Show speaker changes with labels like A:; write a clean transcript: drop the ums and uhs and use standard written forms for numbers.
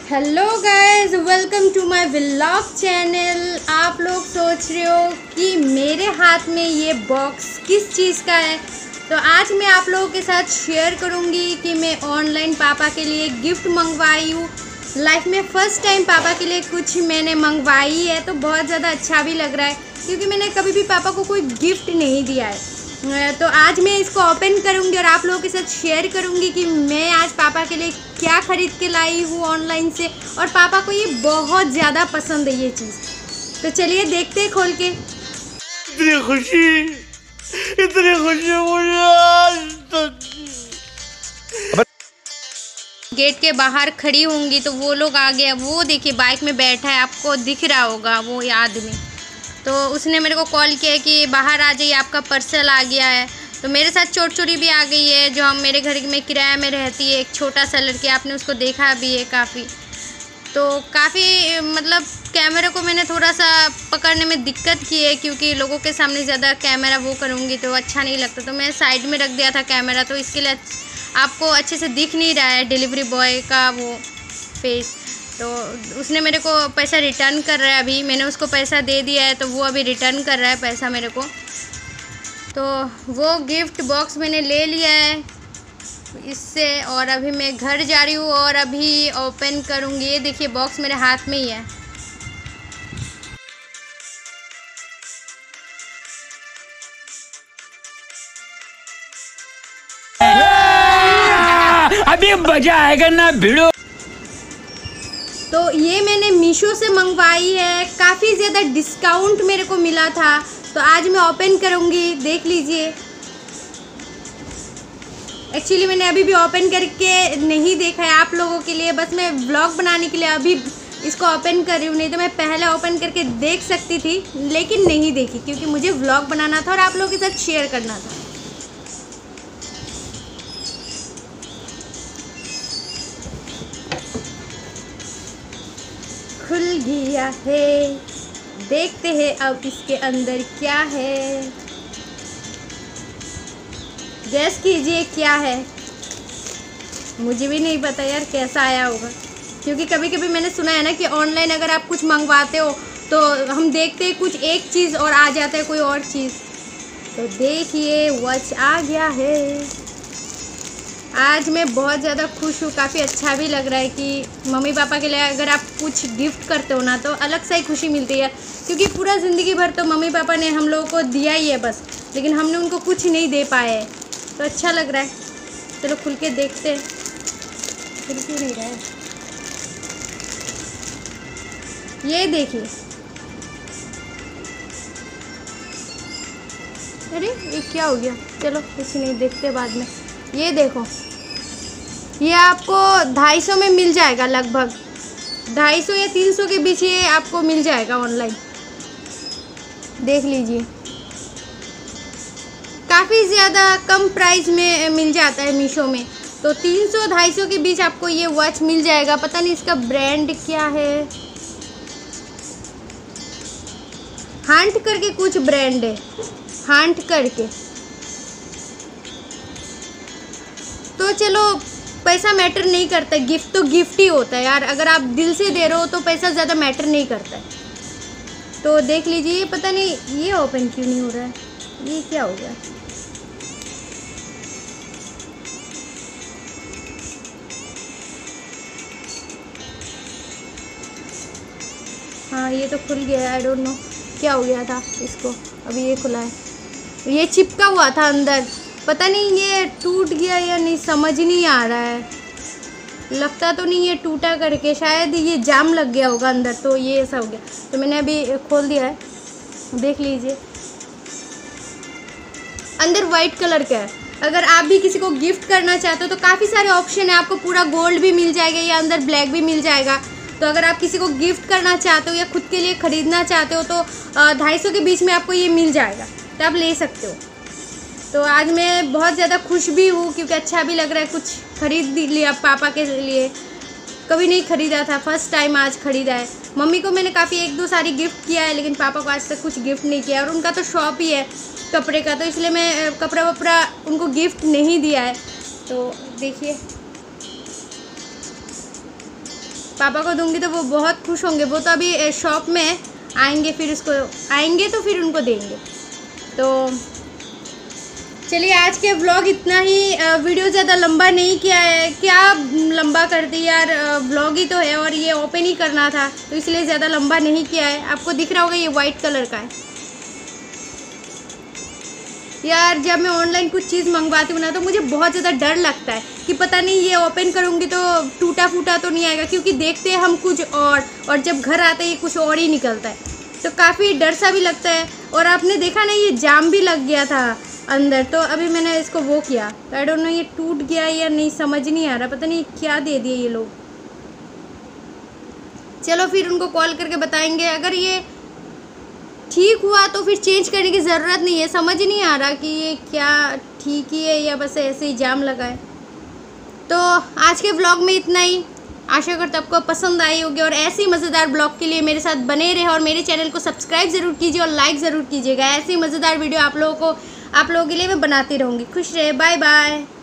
A: Hello guys, welcome to my vlog channel. आप लोग सोच रहे हो कि मेरे हाथ में ये बॉक्स किस चीज़ का है, तो आज मैं आप लोगों के साथ शेयर करूंगी कि मैं ऑनलाइन पापा के लिए गिफ्ट मंगवाई हूँ। लाइफ में फ़र्स्ट टाइम पापा के लिए कुछ मैंने मंगवाई है, तो बहुत ज़्यादा अच्छा भी लग रहा है क्योंकि मैंने कभी भी पापा को कोई गिफ्ट नहीं दिया है। तो आज मैं इसको ओपन करूंगी और आप लोगों के साथ शेयर करूंगी कि मैं आज पापा के लिए क्या ख़रीद के लाई हूँ ऑनलाइन से, और पापा को ये बहुत ज़्यादा पसंद है ये चीज़। तो चलिए देखते हैं खोल के।
B: इतनी खुशी मुझे आज तक।
A: गेट के बाहर खड़ी होंगी तो वो लोग आ गया। वो देखिए बाइक में बैठा है, आपको दिख रहा होगा वो आदमी। तो उसने मेरे को कॉल किया कि बाहर आ जाइए, आपका पार्सल आ गया है। तो मेरे साथ चोरी भी आ गई है, जो हम मेरे घर में किराया में रहती है, एक छोटा सा लड़की, आपने उसको देखा भी है काफ़ी। तो काफ़ी मतलब कैमरे को मैंने थोड़ा सा पकड़ने में दिक्कत की है क्योंकि लोगों के सामने ज़्यादा कैमरा वो करूँगी तो अच्छा नहीं लगता, तो मैं साइड में रख दिया था कैमरा, तो इसके लिए आपको अच्छे से दिख नहीं रहा है डिलीवरी बॉय का वो फेस। तो उसने मेरे को पैसा रिटर्न कर रहा है, अभी मैंने उसको पैसा दे दिया है तो वो अभी रिटर्न कर रहा है पैसा मेरे को। तो वो गिफ्ट बॉक्स मैंने ले लिया है इससे, और अभी मैं घर जा रही हूँ और अभी ओपन करूँगी। ये देखिए बॉक्स मेरे हाथ में ही है।
B: अभी मजा आएगा ना भिड़ो।
A: तो ये मैंने मीशो से मंगवाई है, काफ़ी ज़्यादा डिस्काउंट मेरे को मिला था, तो आज मैं ओपन करूँगी, देख लीजिए। एक्चुअली मैंने अभी भी ओपन करके नहीं देखा है आप लोगों के लिए, बस मैं व्लॉग बनाने के लिए अभी इसको ओपन कर रही हूँ, नहीं तो मैं पहले ओपन करके देख सकती थी लेकिन नहीं देखी क्योंकि मुझे व्लॉग बनाना था और आप लोगों के साथ शेयर करना था। खुल गया है, देखते हैं अब इसके अंदर क्या है। गैस कीजिए क्या है, मुझे भी नहीं पता यार कैसा आया होगा, क्योंकि कभी कभी मैंने सुना है ना कि ऑनलाइन अगर आप कुछ मंगवाते हो तो हम देखते हैं कुछ एक चीज़ और आ जाता है कोई और चीज़। तो देखिए वॉच आ गया है। आज मैं बहुत ज़्यादा खुश हूँ, काफ़ी अच्छा भी लग रहा है कि मम्मी पापा के लिए अगर आप कुछ गिफ्ट करते हो ना तो अलग सा ही खुशी मिलती है, क्योंकि पूरा ज़िंदगी भर तो मम्मी पापा ने हम लोगों को दिया ही है बस, लेकिन हमने उनको कुछ नहीं दे पाए हैं। तो अच्छा लग रहा है। चलो खुल के देखते हैं। खुल क्यों नहीं रहा है? ये देखिए, अरे ये क्या हो गया, चलो कुछ नहीं, देखते बाद में। ये देखो, ये आपको 250 में मिल जाएगा, लगभग 250 या 300 के बीच ये आपको मिल जाएगा ऑनलाइन, देख लीजिए। काफ़ी ज़्यादा कम प्राइस में मिल जाता है मीशो में, तो 300-250 के बीच आपको ये वॉच मिल जाएगा। पता नहीं इसका ब्रांड क्या है, हंट करके कुछ ब्रांड है, हंट करके। तो चलो पैसा मैटर नहीं करता, गिफ्ट तो गिफ्ट ही होता है यार, अगर आप दिल से दे रहे हो तो पैसा ज़्यादा मैटर नहीं करता है। तो देख लीजिए, पता नहीं ये ओपन क्यों नहीं हो रहा है, ये क्या हो गया। हाँ ये तो खुल गया है, आई डोंट नो क्या हो गया था इसको, अभी ये खुला है। ये चिपका हुआ था अंदर, पता नहीं ये टूट गया या नहीं, समझ नहीं आ रहा है। लगता तो नहीं ये टूटा करके, शायद ये जाम लग गया होगा अंदर, तो ये ऐसा हो गया। तो मैंने अभी खोल दिया है, देख लीजिए। अंदर वाइट कलर का है। अगर आप भी किसी को गिफ्ट करना चाहते हो तो काफ़ी सारे ऑप्शन है, आपको पूरा गोल्ड भी मिल जाएगा या अंदर ब्लैक भी मिल जाएगा। तो अगर आप किसी को गिफ्ट करना चाहते हो या खुद के लिए ख़रीदना चाहते हो तो 250 के बीच में आपको ये मिल जाएगा, तो आप ले सकते हो। तो आज मैं बहुत ज़्यादा खुश भी हूँ क्योंकि अच्छा भी लग रहा है, कुछ खरीद लिया पापा के लिए, कभी नहीं ख़रीदा था, फर्स्ट टाइम आज ख़रीदा है। मम्मी को मैंने काफ़ी 1-2 सारी गिफ्ट किया है, लेकिन पापा को आज तक कुछ गिफ्ट नहीं किया, और उनका तो शॉप ही है कपड़े का, तो इसलिए मैं कपड़ा वपड़ा उनको गिफ्ट नहीं दिया है। तो देखिए पापा को दूंगी तो वो बहुत खुश होंगे। वो तो अभी शॉप में आएंगे, फिर उसको आएंगे तो फिर उनको देंगे। तो चलिए आज के व्लॉग इतना ही। वीडियो ज़्यादा लंबा नहीं किया है, क्या लंबा कर दी यार, व्लॉग ही तो है और ये ओपन ही करना था तो इसलिए ज़्यादा लंबा नहीं किया है। आपको दिख रहा होगा ये वाइट कलर का है यार। जब मैं ऑनलाइन कुछ चीज़ मंगवाती हूँ ना तो मुझे बहुत ज़्यादा डर लगता है कि पता नहीं ये ओपन करूँगी तो टूटा फूटा तो नहीं आएगा, क्योंकि देखते हैं हम कुछ और जब घर आते ही कुछ और ही निकलता है, तो काफ़ी डर सा भी लगता है। और आपने देखा ना ये जाम भी लग गया था अंदर, तो अभी मैंने इसको वो किया तो आई डोंट नो ये टूट गया या नहीं, समझ नहीं आ रहा, पता नहीं क्या दे दिए ये लोग। चलो फिर उनको कॉल करके बताएंगे। अगर ये ठीक हुआ तो फिर चेंज करने की ज़रूरत नहीं है। समझ नहीं आ रहा कि ये क्या ठीक ही है या बस ऐसे ही जाम लगा है। तो आज के व्लॉग में इतना ही। आशा करता आपको पसंद आई होगी और ऐसे ही मज़ेदार ब्लॉग के लिए मेरे साथ बने रहे और मेरे चैनल को सब्सक्राइब ज़रूर कीजिए और लाइक ज़रूर कीजिएगा। ऐसी मज़ेदार वीडियो आप लोगों के लिए मैं बनाती रहूँगी। खुश रहे, बाय बाय।